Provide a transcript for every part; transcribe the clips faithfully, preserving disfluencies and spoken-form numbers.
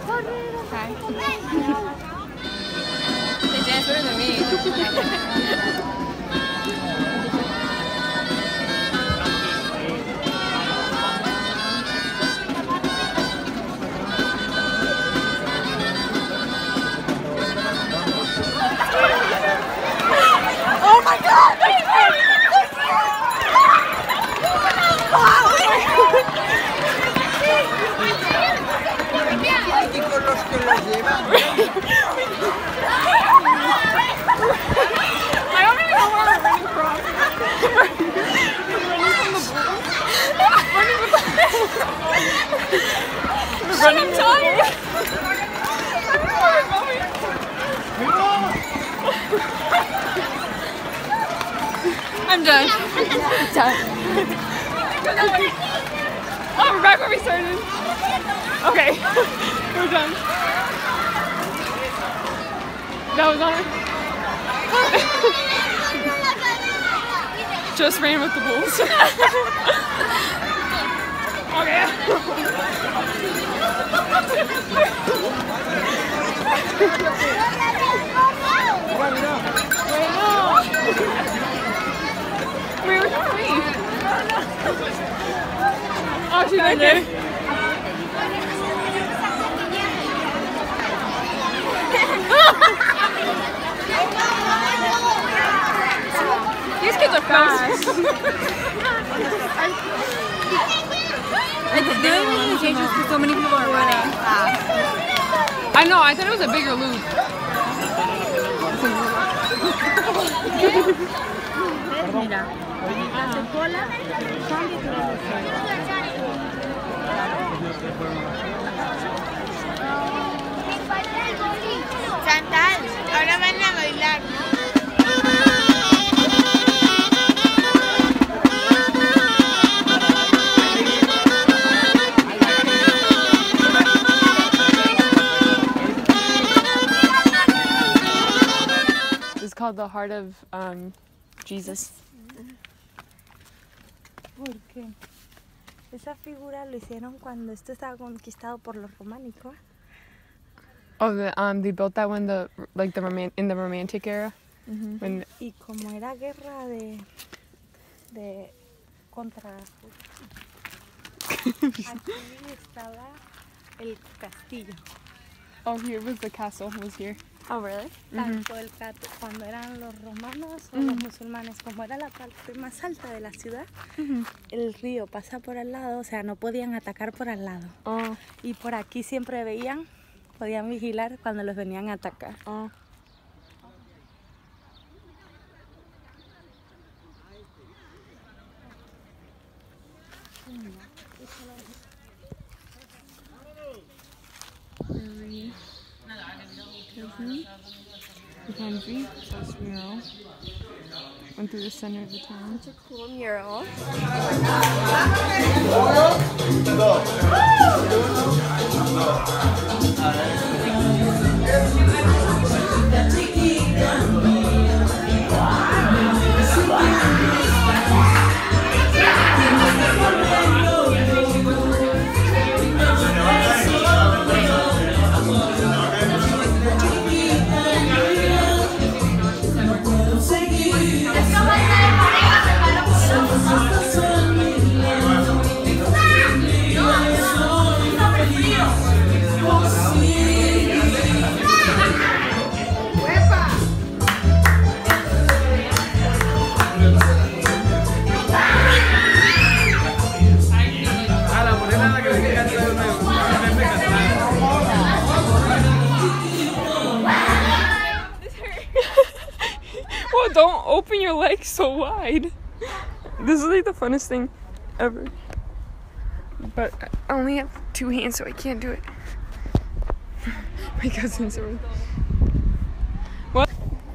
Okay. They dance better than me. Oh my God! Y con los que los llevan. I don't even know where I'm running from. running from the bulls. Running from the bulls. I'm tired. I don't know where we're going. I'm done. Done. Oh, we're back where we started. Okay, we're done. That was on it. Just ran with the bulls. Okay. Where are we? Oh, she's right there. These kids are fast. It's really dangerous because so many people are running fast. I know, I thought it was a bigger loop. Mira, hace cola, Chantal, ahora van a bailar, ¿no? It's called the Heart of um, Jesus. ¿Por qué? Esa figura lo hicieron cuando esto estaba conquistado por los románicos. Oh, the, um, they built that when the like the roman in the Romantic era. Uh-huh. When Y como era guerra de, de contra aquí estaba el castillo. oh, here was the castle. Was here. Oh, really? Tanto el cat cuando eran los romanos o los musulmanes, como era la parte más alta de la ciudad, el río pasa por al lado, o sea, no podían atacar por al lado. Oh, Y por aquí siempre veían, podían vigilar cuando los venían a atacar. oh. The country, South Mural. Went through the center of the town. Such a cool mural. Well, don't open your legs so wide. This is like the funnest thing ever. But I only have two hands, so I can't do it. My cousins are. What?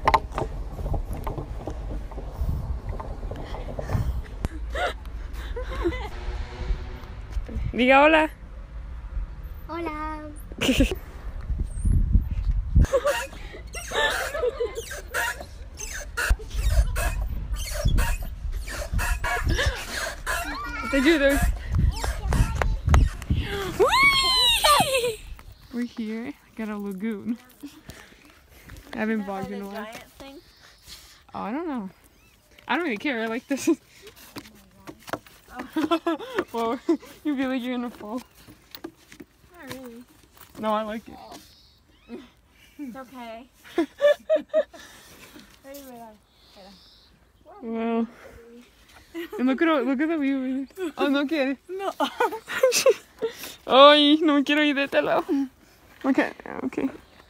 Diga hola. Hola. What they do there? We're here, like at a lagoon. I haven't vlogged in a while. Giant thing? Oh, I don't know. I don't really care. I like this. Whoa, you feel like you're gonna fall. Not really. No, I like it. It's okay. Well, and look at all, look at the view over there. Oh, no quiere. No. Ay, no me quiero ir de este lado. Okay, okay.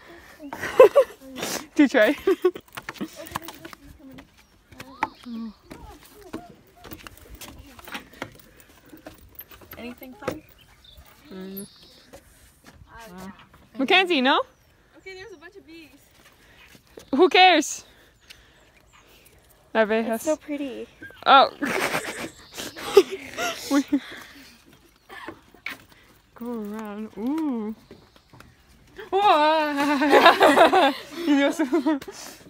To try. Anything fun? Mm. Wow. Mackenzie, no? Okay, there's a bunch of bees. Who cares? Abejas. So pretty. Oh. Go around. Ooh. Whoa.